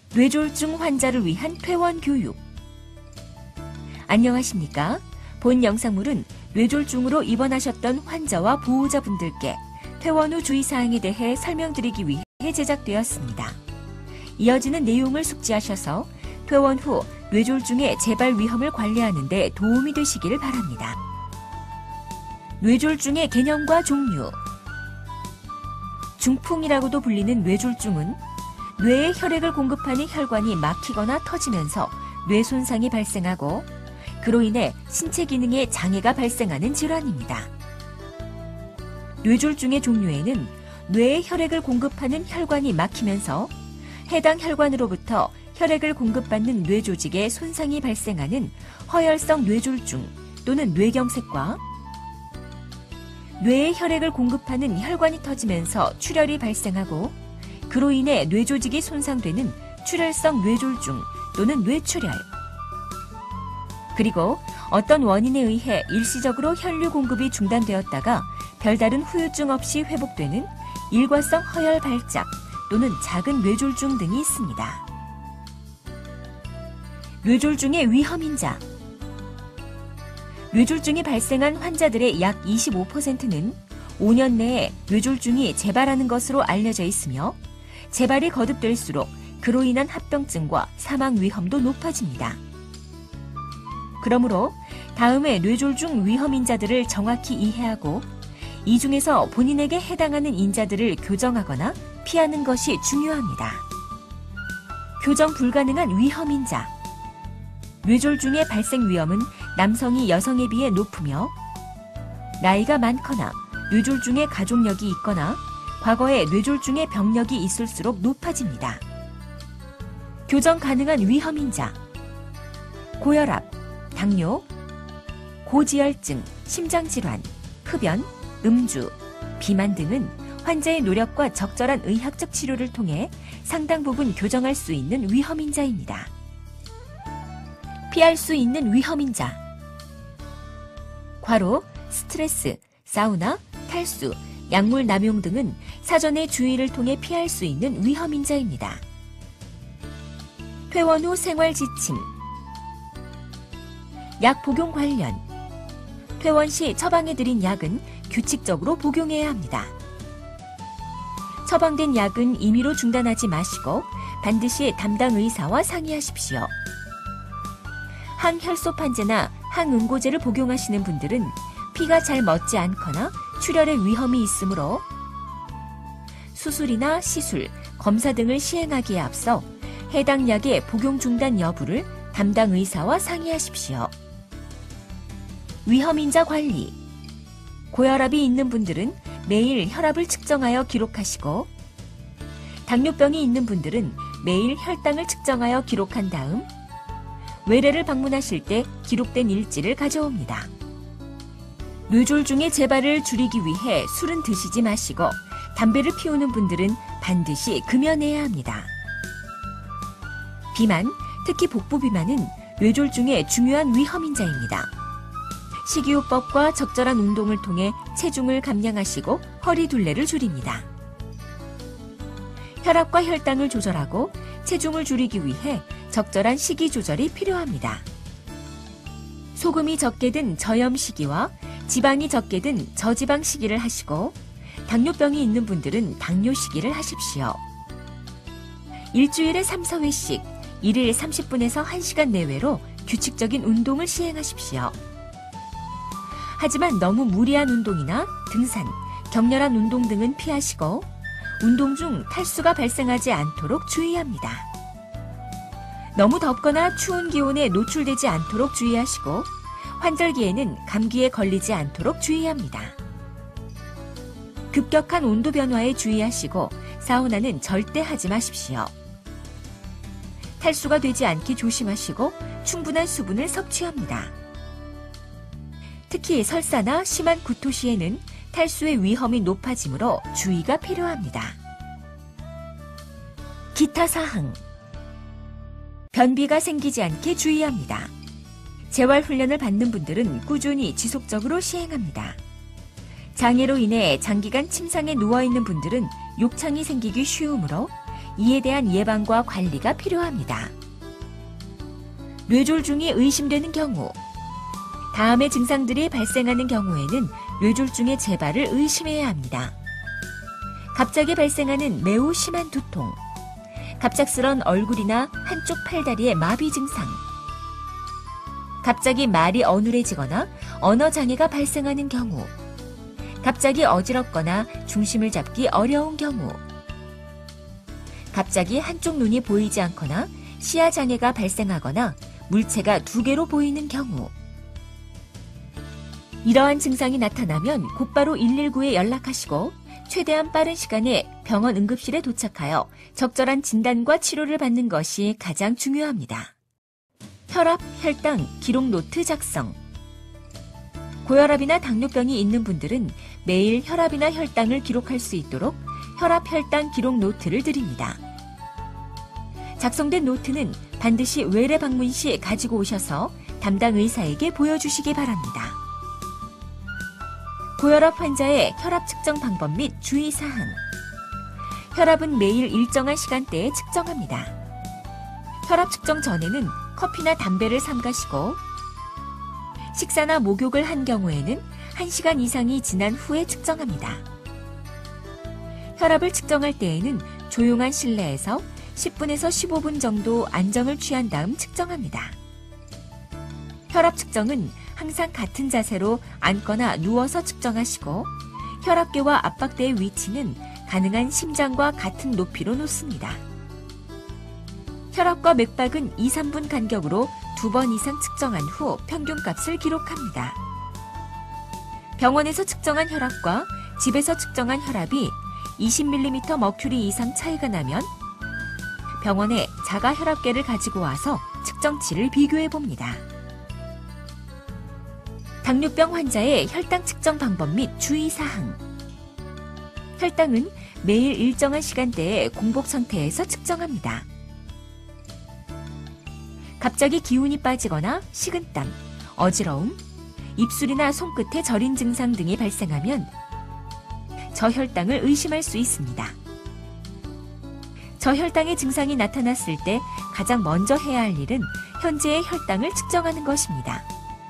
뇌졸중 환자를 위한 퇴원 교육. 안녕하십니까? 본 영상물은 뇌졸중으로 입원하셨던 환자와 보호자분들께 퇴원 후 주의사항에 대해 설명드리기 위해 제작되었습니다. 이어지는 내용을 숙지하셔서 퇴원 후 뇌졸중의 재발 위험을 관리하는 데 도움이 되시길 바랍니다. 뇌졸중의 개념과 종류. 중풍이라고도 불리는 뇌졸중은 뇌에 혈액을 공급하는 혈관이 막히거나 터지면서 뇌 손상이 발생하고 그로 인해 신체 기능에 장애가 발생하는 질환입니다. 뇌졸중의 종류에는 뇌에 혈액을 공급하는 혈관이 막히면서 해당 혈관으로부터 혈액을 공급받는 뇌 조직에 손상이 발생하는 허혈성 뇌졸중 또는 뇌경색과 뇌에 혈액을 공급하는 혈관이 터지면서 출혈이 발생하고 그로 인해 뇌 조직이 손상되는 출혈성 뇌졸중 또는 뇌출혈. 그리고 어떤 원인에 의해 일시적으로 혈류 공급이 중단되었다가 별다른 후유증 없이 회복되는 일과성 허혈 발작 또는 작은 뇌졸중 등이 있습니다. 뇌졸중의 위험인자. 뇌졸중이 발생한 환자들의 약 25%는 5년 내에 뇌졸중이 재발하는 것으로 알려져 있으며 재발이 거듭될수록 그로 인한 합병증과 사망 위험도 높아집니다. 그러므로 다음의 뇌졸중 위험인자들을 정확히 이해하고 이 중에서 본인에게 해당하는 인자들을 교정하거나 피하는 것이 중요합니다. 교정 불가능한 위험인자. 뇌졸중의 발생 위험은 남성이 여성에 비해 높으며 나이가 많거나 뇌졸중의 가족력이 있거나 과거에 뇌졸중의 병력이 있을수록 높아집니다. 교정 가능한 위험인자. 고혈압, 당뇨, 고지혈증, 심장질환, 흡연, 음주, 비만 등은 환자의 노력과 적절한 의학적 치료를 통해 상당 부분 교정할 수 있는 위험인자입니다. 피할 수 있는 위험인자. 과로, 스트레스, 사우나, 탈수, 약물 남용 등은 사전의 주의를 통해 피할 수 있는 위험인자입니다. 퇴원 후 생활 지침. 약 복용 관련. 퇴원 시 처방해드린 약은 규칙적으로 복용해야 합니다. 처방된 약은 임의로 중단하지 마시고 반드시 담당 의사와 상의하십시오. 항혈소판제나 항응고제를 복용하시는 분들은 피가 잘 멎지 않거나 출혈의 위험이 있으므로 수술이나 시술, 검사 등을 시행하기에 앞서 해당 약의 복용 중단 여부를 담당 의사와 상의하십시오. 위험인자 관리. 고혈압이 있는 분들은 매일 혈압을 측정하여 기록하시고 당뇨병이 있는 분들은 매일 혈당을 측정하여 기록한 다음 외래를 방문하실 때 기록된 일지를 가져옵니다. 뇌졸중의 재발을 줄이기 위해 술은 드시지 마시고 담배를 피우는 분들은 반드시 금연해야 합니다. 비만, 특히 복부 비만은 뇌졸중의 중요한 위험인자입니다. 식이요법과 적절한 운동을 통해 체중을 감량하시고 허리 둘레를 줄입니다. 혈압과 혈당을 조절하고 체중을 줄이기 위해 적절한 식이 조절이 필요합니다. 소금이 적게 든 저염식이와 지방이 적게 든 저지방식이를 하시고 당뇨병이 있는 분들은 당뇨식이를 하십시오. 일주일에 3, 4회씩 1일 30분에서 1시간 내외로 규칙적인 운동을 시행하십시오. 하지만 너무 무리한 운동이나 등산, 격렬한 운동 등은 피하시고 운동 중 탈수가 발생하지 않도록 주의합니다. 너무 덥거나 추운 기온에 노출되지 않도록 주의하시고 환절기에는 감기에 걸리지 않도록 주의합니다. 급격한 온도 변화에 주의하시고 사우나는 절대 하지 마십시오. 탈수가 되지 않게 조심하시고 충분한 수분을 섭취합니다. 특히 설사나 심한 구토 시에는 탈수의 위험이 높아지므로 주의가 필요합니다. 기타 사항. 변비가 생기지 않게 주의합니다. 재활훈련을 받는 분들은 꾸준히 지속적으로 시행합니다. 장애로 인해 장기간 침상에 누워있는 분들은 욕창이 생기기 쉬우므로 이에 대한 예방과 관리가 필요합니다. 뇌졸중이 의심되는 경우, 다음의 증상들이 발생하는 경우에는 뇌졸중의 재발을 의심해야 합니다. 갑자기 발생하는 매우 심한 두통, 갑작스런 얼굴이나 한쪽 팔다리의 마비 증상, 갑자기 말이 어눌해지거나 언어장애가 발생하는 경우, 갑자기 어지럽거나 중심을 잡기 어려운 경우, 갑자기 한쪽 눈이 보이지 않거나 시야장애가 발생하거나 물체가 2개로 보이는 경우. 이러한 증상이 나타나면 곧바로 119에 연락하시고 최대한 빠른 시간에 병원 응급실에 도착하여 적절한 진단과 치료를 받는 것이 가장 중요합니다. 혈압, 혈당, 기록 노트 작성. 고혈압이나 당뇨병이 있는 분들은 매일 혈압이나 혈당을 기록할 수 있도록 혈압, 혈당 기록 노트를 드립니다. 작성된 노트는 반드시 외래 방문 시 가지고 오셔서 담당 의사에게 보여주시기 바랍니다. 고혈압 환자의 혈압 측정 방법 및 주의사항. 혈압은 매일 일정한 시간대에 측정합니다. 혈압 측정 전에는 커피나 담배를 삼가시고 식사나 목욕을 한 경우에는 1시간 이상이 지난 후에 측정합니다. 혈압을 측정할 때에는 조용한 실내에서 10분에서 15분 정도 안정을 취한 다음 측정합니다. 혈압 측정은 항상 같은 자세로 앉거나 누워서 측정하시고 혈압계와 압박대의 위치는 가능한 심장과 같은 높이로 놓습니다. 혈압과 맥박은 2, 3분 간격으로 2번 이상 측정한 후 평균값을 기록합니다. 병원에서 측정한 혈압과 집에서 측정한 혈압이 20mm 머큐리 이상 차이가 나면 병원에 자가 혈압계를 가지고 와서 측정치를 비교해 봅니다. 당뇨병 환자의 혈당 측정 방법 및 주의사항. 혈당은 매일 일정한 시간대에 공복 상태에서 측정합니다. 갑자기 기운이 빠지거나 식은땀, 어지러움, 입술이나 손끝에 저린 증상 등이 발생하면 저혈당을 의심할 수 있습니다. 저혈당의 증상이 나타났을 때 가장 먼저 해야 할 일은 현재의 혈당을 측정하는 것입니다.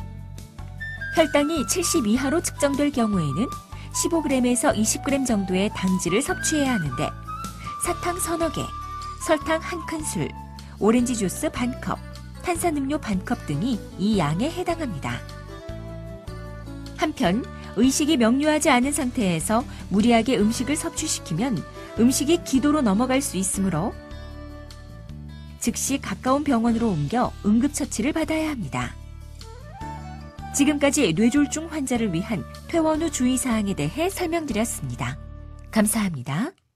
혈당이 70 이하로 측정될 경우에는 15g에서 20g 정도의 당질을 섭취해야 하는데 사탕 서너 개, 설탕 한 큰술, 오렌지 주스 반 컵, 탄산음료 반 컵 등이 이 양에 해당합니다. 한편 의식이 명료하지 않은 상태에서 무리하게 음식을 섭취시키면 음식이 기도로 넘어갈 수 있으므로 즉시 가까운 병원으로 옮겨 응급처치를 받아야 합니다. 지금까지 뇌졸중 환자를 위한 퇴원 후 주의사항에 대해 설명드렸습니다. 감사합니다.